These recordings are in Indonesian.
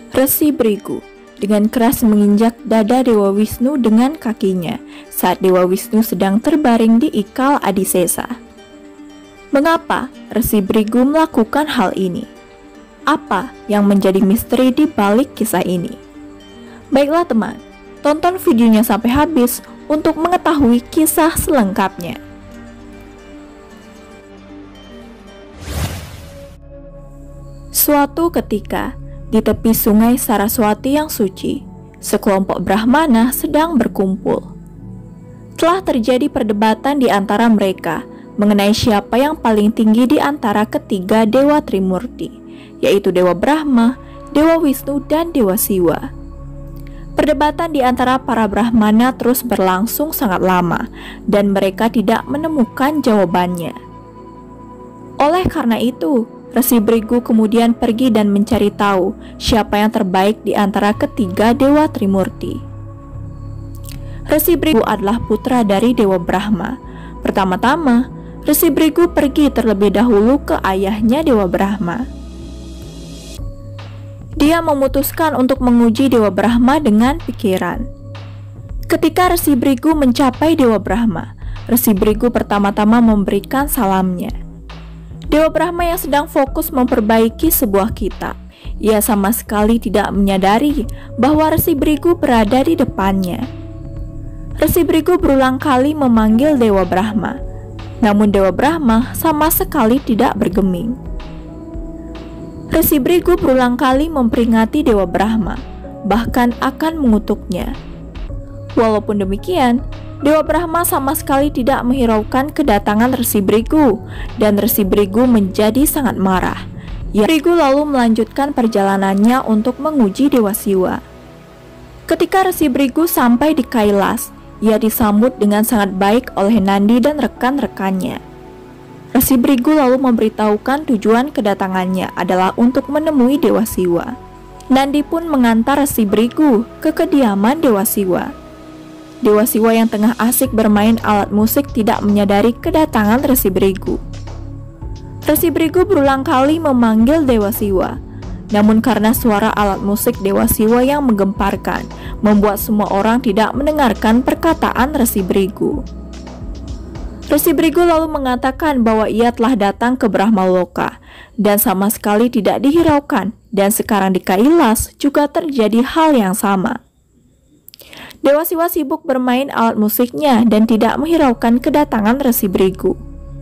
Resi Brigu dengan keras menginjak dada Dewa Wisnu dengan kakinya saat Dewa Wisnu sedang terbaring di ikal Adisesa. Mengapa Resi Brigu melakukan hal ini? Apa yang menjadi misteri di balik kisah ini? Baiklah teman, tonton videonya sampai habis untuk mengetahui kisah selengkapnya. Suatu ketika, di tepi sungai Saraswati yang suci, sekelompok Brahmana sedang berkumpul. Telah terjadi perdebatan di antara mereka mengenai siapa yang paling tinggi di antara ketiga Dewa Trimurti, yaitu Dewa Brahma, Dewa Wisnu, dan Dewa Siwa. Perdebatan di antara para Brahmana terus berlangsung sangat lama, dan mereka tidak menemukan jawabannya. Oleh karena itu, Resi Brigu kemudian pergi dan mencari tahu siapa yang terbaik di antara ketiga Dewa Trimurti. Resi Brigu adalah putra dari Dewa Brahma. Pertama-tama, Resi Brigu pergi terlebih dahulu ke ayahnya Dewa Brahma. Dia memutuskan untuk menguji Dewa Brahma dengan pikiran. Ketika Resi Brigu mencapai Dewa Brahma, Resi Brigu pertama-tama memberikan salamnya. Dewa Brahma yang sedang fokus memperbaiki sebuah kitab. Ia sama sekali tidak menyadari bahwa Resi Brigu berada di depannya. Resi Brigu berulang kali memanggil Dewa Brahma, namun Dewa Brahma sama sekali tidak bergeming. Resi Brigu berulang kali memperingati Dewa Brahma, bahkan akan mengutuknya. Walaupun demikian, Dewa Brahma sama sekali tidak menghiraukan kedatangan Resi Brigu, dan Resi Brigu menjadi sangat marah. Brigu lalu melanjutkan perjalanannya untuk menguji Dewa Siwa. Ketika Resi Brigu sampai di Kailas, ia disambut dengan sangat baik oleh Nandi dan rekan-rekannya. Resi Brigu lalu memberitahukan tujuan kedatangannya adalah untuk menemui Dewa Siwa. Nandi pun mengantar Resi Brigu ke kediaman Dewa Siwa. Dewa Siwa yang tengah asik bermain alat musik tidak menyadari kedatangan Resi Brigu. Resi Brigu berulang kali memanggil Dewa Siwa, namun karena suara alat musik Dewa Siwa yang menggemparkan, membuat semua orang tidak mendengarkan perkataan Resi Brigu. Resi Brigu lalu mengatakan bahwa ia telah datang ke Brahmaloka dan sama sekali tidak dihiraukan, dan sekarang di Kailas juga terjadi hal yang sama. Dewa Siwa sibuk bermain alat musiknya dan tidak menghiraukan kedatangan Resi Brigu.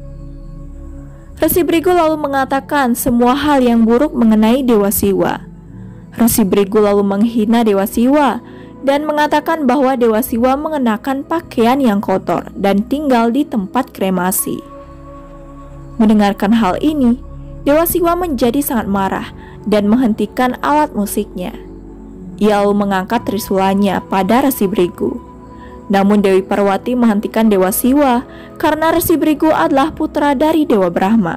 Resi Brigu lalu mengatakan semua hal yang buruk mengenai Dewa Siwa. Resi Brigu lalu menghina Dewa Siwa dan mengatakan bahwa Dewa Siwa mengenakan pakaian yang kotor dan tinggal di tempat kremasi. Mendengarkan hal ini, Dewa Siwa menjadi sangat marah dan menghentikan alat musiknya. Ia lalu mengangkat trisulanya pada Resi Brigu. Namun Dewi Parwati menghentikan Dewa Siwa karena Resi Brigu adalah putra dari Dewa Brahma.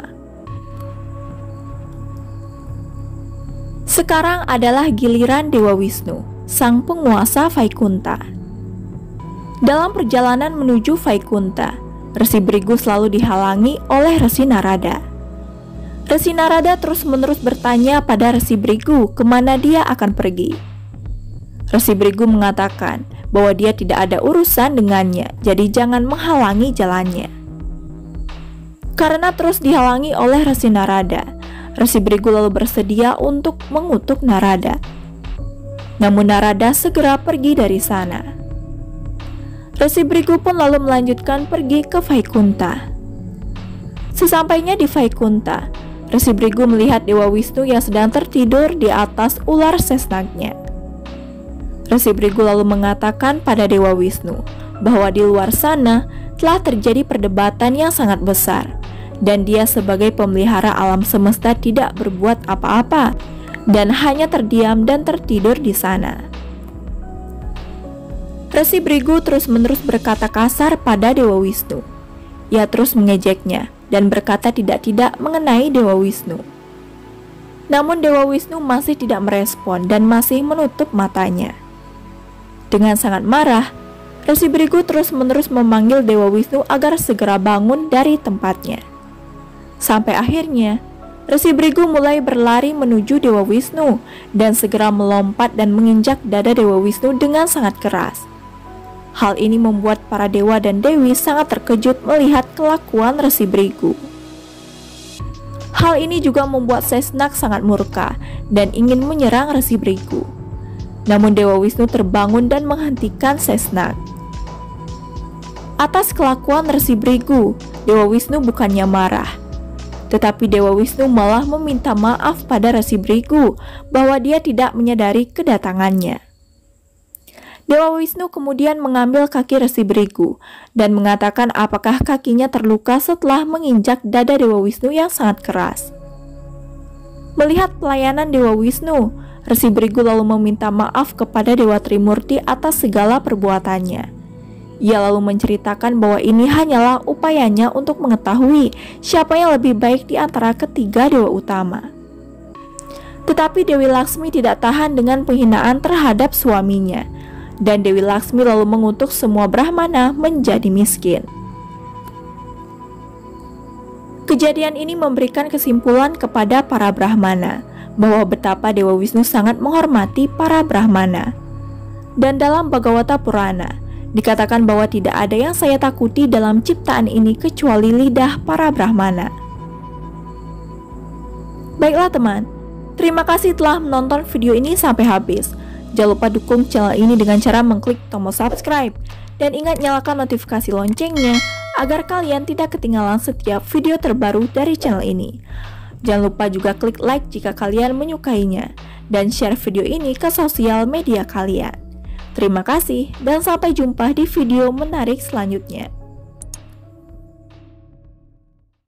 Sekarang adalah giliran Dewa Wisnu, sang penguasa Vaikunta. Dalam perjalanan menuju Vaikunta, Resi Brigu selalu dihalangi oleh Resi Narada. Resi Narada terus-menerus bertanya pada Resi Brigu kemana dia akan pergi. Resi Brigu mengatakan bahwa dia tidak ada urusan dengannya, jadi jangan menghalangi jalannya. Karena terus dihalangi oleh Resi Narada, Resi Brigu lalu bersedia untuk mengutuk Narada. Namun Narada segera pergi dari sana. Resi Brigu pun lalu melanjutkan pergi ke Vaikunta. Sesampainya di Vaikunta, Resi Brigu melihat Dewa Wisnu yang sedang tertidur di atas ular sesnaknya. Resi Brigu lalu mengatakan pada Dewa Wisnu bahwa di luar sana telah terjadi perdebatan yang sangat besar, dan dia sebagai pemelihara alam semesta tidak berbuat apa-apa dan hanya terdiam dan tertidur di sana. Resi Brigu terus-menerus berkata kasar pada Dewa Wisnu. Ia terus mengejeknya dan berkata tidak-tidak mengenai Dewa Wisnu. Namun Dewa Wisnu masih tidak merespon dan masih menutup matanya. Dengan sangat marah, Resi Brigu terus-menerus memanggil Dewa Wisnu agar segera bangun dari tempatnya. Sampai akhirnya, Resi Brigu mulai berlari menuju Dewa Wisnu dan segera melompat dan menginjak dada Dewa Wisnu dengan sangat keras. Hal ini membuat para dewa dan dewi sangat terkejut melihat kelakuan Resi Brigu. Hal ini juga membuat Sesnak sangat murka dan ingin menyerang Resi Brigu. Namun Dewa Wisnu terbangun dan menghentikan Sesnak. Atas kelakuan Resi Brigu, Dewa Wisnu bukannya marah, tetapi Dewa Wisnu malah meminta maaf pada Resi Brigu bahwa dia tidak menyadari kedatangannya. Dewa Wisnu kemudian mengambil kaki Resi Brigu dan mengatakan apakah kakinya terluka setelah menginjak dada Dewa Wisnu yang sangat keras. Melihat pelayanan Dewa Wisnu, Resi Brigu lalu meminta maaf kepada Dewa Trimurti atas segala perbuatannya. Ia lalu menceritakan bahwa ini hanyalah upayanya untuk mengetahui siapa yang lebih baik di antara ketiga dewa utama. Tetapi Dewi Laksmi tidak tahan dengan penghinaan terhadap suaminya, dan Dewi Laksmi lalu mengutuk semua Brahmana menjadi miskin. Kejadian ini memberikan kesimpulan kepada para Brahmana bahwa betapa Dewa Wisnu sangat menghormati para Brahmana. Dan dalam Bhagavata Purana dikatakan bahwa tidak ada yang saya takuti dalam ciptaan ini kecuali lidah para Brahmana. Baiklah teman, terima kasih telah menonton video ini sampai habis. Jangan lupa dukung channel ini dengan cara mengklik tombol subscribe. Dan ingat nyalakan notifikasi loncengnya agar kalian tidak ketinggalan setiap video terbaru dari channel ini. Jangan lupa juga klik like jika kalian menyukainya. Dan share video ini ke sosial media kalian. Terima kasih dan sampai jumpa di video menarik selanjutnya.